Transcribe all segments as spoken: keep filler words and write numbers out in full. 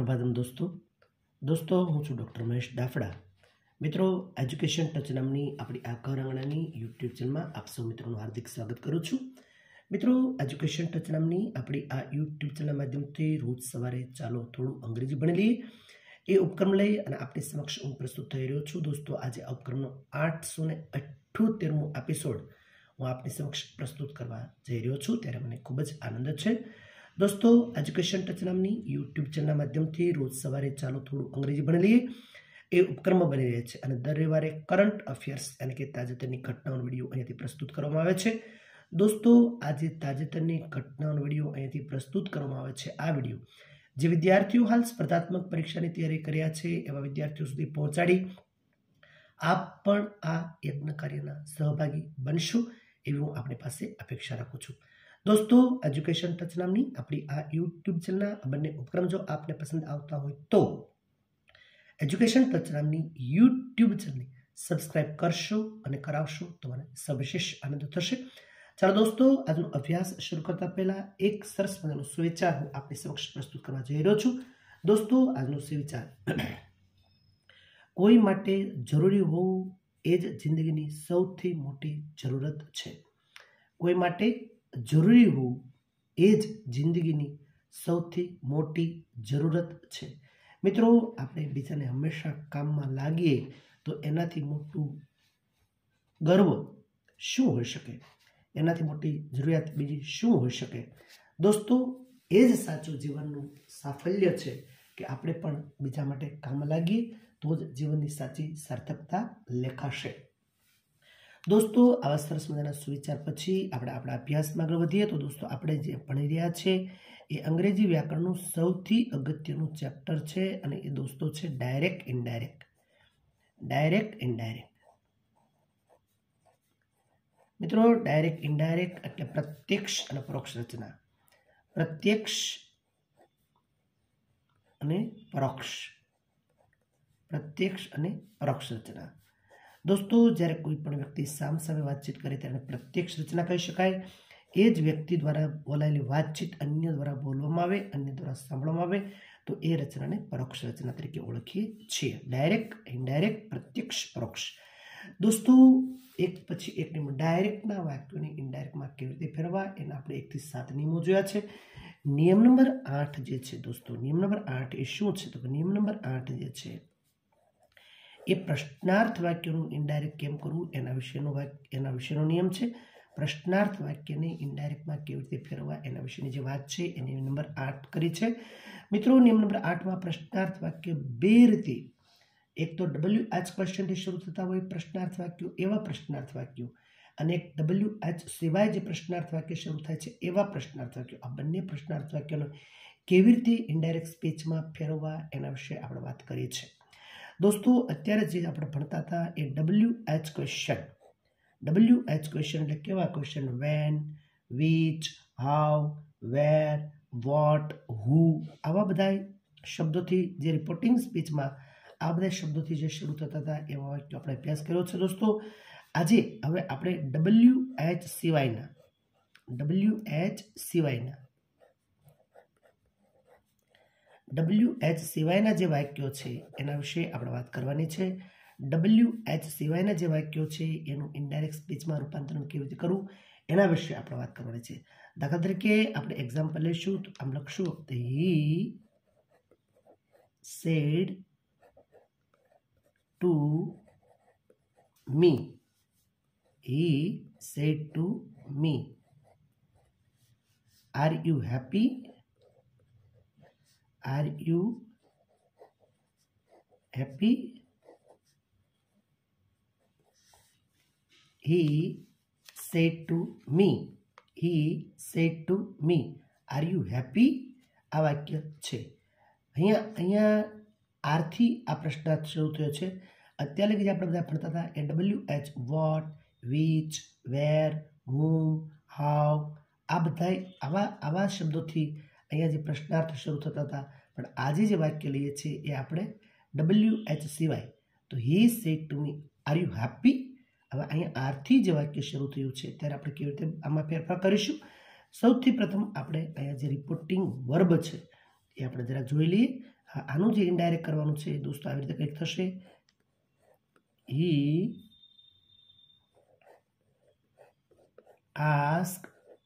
सुप्रभातम दोस्तों दोस्तों हूँ छूँ डॉक्टर महेश डाफड़ा। मित्रों एज्युकेशन टच नामनी अपनी आ घर आंगणानी यूट्यूब चेनल में आप सौ मित्रों हार्दिक स्वागत करूँ छूँ। मित्रों एज्युकेशन टच नामनी अपनी आ यूट्यूब चेनल माध्यम थी रोज सवारे चालो थोड़ू अंग्रेजी भणी लीए ए उपक्रम लई अने आपणी समक्ष हूँ प्रस्तुत थई रह्यो छूँ। दोस्तों आज उपक्रमनो आठ सौ ने अठ्ठोतेरमो एपिसोड हूँ आपनी समक्ष प्रस्तुत करवा जई रह्यो छूँ, त्यारे मने खूब ज आनंद छे। दोस्तों एज्युकेशन टच नामनी यूट्यूब चेनल माध्यमथी रोज सवारे चालो थोड़ू अंग्रेजी भणी लीए ए उपक्रम बनी रहे छे अने दर रविवारे करंट अफेर्स यानी कि ताजेतरनी घटनाओनो विडियो अहींथी प्रस्तुत करवामां आवे छे। दोस्तों आज ताजेतरनी घटनाओनो विडियो अहींथी प्रस्तुत करवामां आवे छे। आ विडियो जे विद्यार्थीओ हाल स्पर्धात्मक परीक्षानी तैयारी कर्या छे एवा विद्यार्थीओ सुधी पहोंचाडी आप पण आ यज्ञ कार्यना सहभागी बनशो एवी हूँ आपणी पासे अपेक्षा राखुं छुं। दोस्तों एज्युकेशन टच नामनी अपनी आ यूट्यूब चेनल बने उपक्रम जो आपने पसंद आता हो तो एज्युकेशन टच नामनी यूट्यूब चेनल सब्सक्राइब करशो अने करावशो तो मने सविशेष आनंद थशे। चलो दोस्तों आजनो अभ्यास शुरू करता पहला एक सरस मजानो सुविचार हूँ आपनी समक्ष प्रस्तुत करवा जई रह्यो छुं। दोस्तों आजनो सुविचार कोई माटे जरूरी होवुं ए ज जिंदगीनी सौथी मोटी जरूरत छे। कोई माटे जरूरी हो एज जिंदगीनी सौथी मोटी जरूरत छे। मित्रों आपणे बीजाने हमेशा काम में लागिए तो एनाथी मोटुं गर्व शुं होई शके, एनाथी मोटी जरूरियात बीजी शुं होई शके। दोस्तों एज साचो जीवननुं साफल्य छे कि आपणे पण बीजा माटे काम लागिए तो ज जीवननी साची सार्थकता लेखाशे। दोस्तों आवा सरस मजाना सुविचार पछी आपणे आपणा अभ्यासमां आगळ वधीए तो दोस्तों आपणे जे भणी रह्या छे ए अंग्रेजी व्याकरणनुं सौथी अगत्यनुं चेप्टर छे अने ए दोस्तों छे डायरेक्ट इनडायरेक्ट। डायरेक्ट इनडायरेक्ट मित्रों डायरेक्ट इनडायरेक्ट एटले प्रत्यक्ष अने परोक्ष रचना। प्रत्यक्ष अने परोक्ष प्रत्यक्ष अने परोक्ष रचना। दोस्तों જ્યારે કોઈ પણ વ્યક્તિ સામ સામે વાતચીત કરે તેને પ્રત્યક્ષ રચના કહી શકાય। એ જ વ્યક્તિ દ્વારા બોલાયેલી વાતચીત અન્ય દ્વારા બોલવામાં આવે, અન્ય દ્વારા સાંભળવામાં આવે તો એ રચનાને પરોક્ષ રચના તરીકે ઓળખીએ છીએ। ડાયરેક્ટ, ઇનડાયરેક્ટ, પ્રત્યક્ષ, પરોક્ષ। दोस्तों एक પછી એક નિયમ ડાયરેક્ટના વાક્યોને ઇનડાયરેક્ટમાં કેવી રીતે ફેરવવા એના આપણે એક થી સાત નિયમો જોયા છે। નિયમ નંબર આઠ જે છે दोस्तों નિયમ નંબર આઠ એ શું છે તો નિયમ નંબર આઠ જે છે એ પ્રશ્નાર્થ વાક્યનું ઇનડાયરેક્ટ કેમ કરવું એના વિશેનો વાક્ય એના વિશેનો નિયમ છે। પ્રશ્નાર્થ વાક્યને ઇનડાયરેક્ટમાં કેવી રીતે ફેરવવા એના વિશેની જે વાત છે એ નિયમ નંબર આઠ કરી છે। મિત્રો નિયમ નંબર આઠમાં પ્રશ્નાર્થ વાક્ય બે રીતે, એક તો ડબલ્યુ એચ ક્વેશ્ચનથી શરૂ થતા હોય પ્રશ્નાર્થ વાક્યો એવા પ્રશ્નાર્થ વાક્યો અને એક ડબલ્યુ એચ સિવાય જે પ્રશ્નાર્થ વાક્ય શરૂ થાય છે એવા પ્રશ્નાર્થ વાક્યો। આ બંને પ્રશ્નાર્થ વાક્યોને કેવી રીતે ઇનડાયરેક્ટ સ્પીચમાં ફેરવવા એના વિશે આપણે વાત કરીએ છીએ। दोस्तों अत्यारे जे आपणे भणता था ए W H question. W H question એટલે કેવા question when, which, how, where, what, who આવા બધા શબ્દોથી જે રિપોર્ટિંગ સ્પીચમાં આ બધા શબ્દોથી જે શરૂ થતા હતા એવા વાક્યો આપણે અભ્યાસ કર્યો છે। दोस्तों આજે હવે આપણે ડબલ્યુ એચ સિવાયના ડબલ્યુ એચ સિવાયના डबल्यू एच सिवायना जे वाक्यो छे एना विषे आपणे वात करवानी छे। डबल्यू एच सिवायना जे वाक्यो छे एनुं इनडायरेक्ट स्पीचमां रूपांतरण केवी रीते करवुं एना विषे आपणे वात करवानी छे। दाखला तरीके आपणे एक्जाम्पल लेशुं तो आम लखशुं he said to me. He said to me are you happy? Are you happy? He said to me. He said to me. Are you happy? આ વાક્ય છે। અહીંયા અહીંયા આરથી આ પ્રશ્નાર્થ શરૂ થયો છે। અત્યાર લગી જે આપણે બધા ભણતા હતા એ W H what, which, where, whom, how આ બધા આવા આવા શબ્દોથી અહીંયા જે પ્રશ્નાર્થ શરૂ થતા હતા પણ આજે જે વાક્ય લઈએ છીએ એ આપણે ડબલ્યુ એચ સિવાય તો he said to me are you happy. હવે અહીંયા આરથી જે વાક્ય શરૂ થયું છે ત્યારે આપણે કેવી રીતે આમાં ફેરફાર કરીશું। સૌથી પ્રથમ આપણે અહીંયા જે રિપોર્ટિંગ વર્બ છે એ આપણે જરા જોઈ લઈએ હા, આનું જે ઇનડાયરેક્ટ કરવાનું છે દોસ્તો આવી રીતે કંઈક થશે. He ask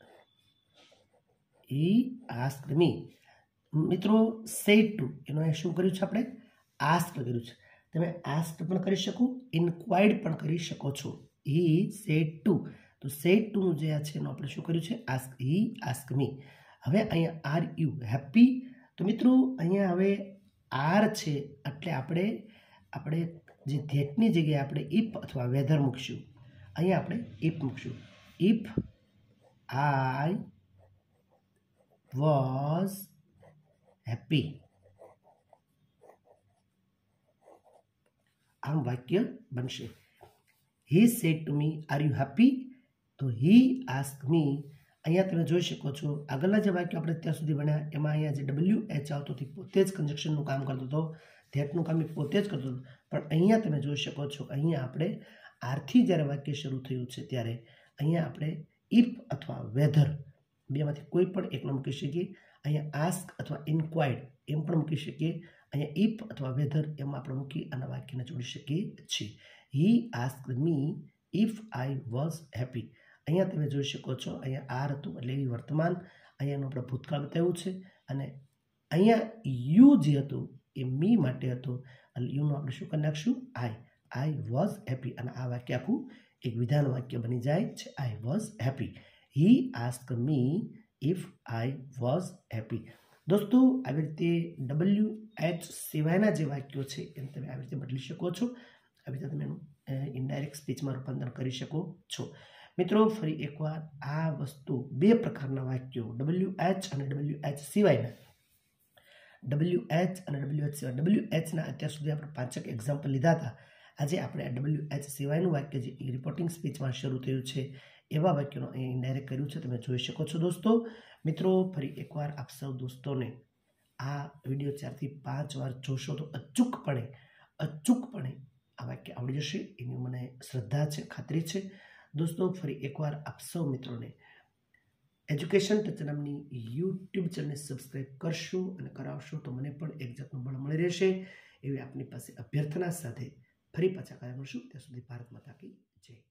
he ask me. મિત્રો સેડ ટુ એનો અહીંયા શું કર્યું છે આપણે? આસ્ક કર્યું છે. તમે આસ્ક પણ કરી શકો, ઇન્ક્વાયર્ડ પણ કરી શકો છો. હી સેડ ટુ, તો સેડ ટુનું જે આ છે એનું આપણે શું કર્યું છે? આસ્ક. He ask me. હવે અહીંયા આર યુ હેપી, તો મિત્રો અહીંયા હવે આર છે એટલે આપણે આપણે જે ધેટની જગ્યાએ આપણે ઇફ અથવા વેધર મૂકશું. અહીંયા આપણે ઇફ મૂકશું. ઇફ આઈ વોઝ હેપી, આમ વાક્ય બનશે. He said to me are you happy, તો હી આસ્ક મી. અહીંયા તમે જોઈ શકો છો આગળના જે વાક્ય આપણે અત્યાર સુધી ભણ્યા એમાં અહીંયા જે ડબલ્યુ એચ આવતો હતો પોતે જ કન્જક્શનનું કામ કરતો હતો, ધેટનું કામ એ પોતે જ કરતો હતો. પણ અહીંયા તમે જોઈ શકો છો અહીંયા આપણે આરથી જ્યારે વાક્ય શરૂ થયું છે ત્યારે અહીંયા આપણે ઇફ અથવા વેધર બેમાંથી કોઈ પણ એકને મૂકી શકીએ. અહીંયા આસ્ક અથવા ઇન્ક્વાયર્ડ એમ પણ મૂકી શકીએ. અહીંયા ઇફ અથવા વેધર એમ આપણે મૂકી અને વાક્યને જોડી શકીએ છીએ. He ask me if I was happy. અહીંયા તમે જોઈ શકો છો અહીંયા આર હતું એટલે એ વર્તમાન, અહીંયાનું આપણે ભૂતકાળ બતાવ્યું છે અને અહીંયા યુ જે હતું એ મી માટે હતું એટલે યુનું આપણે શું કરી નાખશું? આઈ. I was happy. અને આ વાક્ય આખું એક વિધાન વાક્ય બની જાય છે. I was happy. He ask me if I was happy. દોસ્તો આવી રીતે ડબલ્યુ એચ સિવાયના જે વાક્યો છે એને તમે આવી રીતે બદલી શકો છો. આવી રીતે તમે એનું ઇનડાયરેક્ટ સ્પીચમાં રૂપાંતર કરી શકો છો. મિત્રો ફરી એકવાર આ વસ્તુ બે પ્રકારના વાક્યો ડબલ્યુ એચ અને ડબલ્યુ એચ સિવાયના ડબલ્યુ એચ અને ડબલ્યુ એચ સિવાય ડબલ્યુ એચના અત્યાર સુધી આપણે પાંચક એક્ઝામ્પલ લીધા હતા. આજે આપણે આ ડબલ્યુ એચ સિવાયનું વાક્ય જે રિપોર્ટિંગ સ્પીચમાં શરૂ થયું છે એવા વાક્યનો અહીં ઇનડાયરેક્ટ કર્યું છે, તમે જોઈ શકો છો. દોસ્તો મિત્રો ફરી એકવાર આપ સૌ દોસ્તોને આ વિડીયો ચારથી પાંચ વાર જોશો તો અચૂકપણે અચૂકપણે આ વાક્ય આવડી જશે એની મને શ્રદ્ધા છે, ખાતરી છે. દોસ્તો ફરી એકવાર આપ સૌ મિત્રોને એજ્યુકેશન ટચ નામની યુટ્યુબ ચેનલને સબસ્ક્રાઈબ કરશો અને કરાવશો તો મને પણ એક જાતનું બળ મળી રહેશે એવી આપની પાસે અભ્યર્થના સાથે ફરી પાછા કાર્ય મળશું. ત્યાં સુધી ભારત માતા કી જય.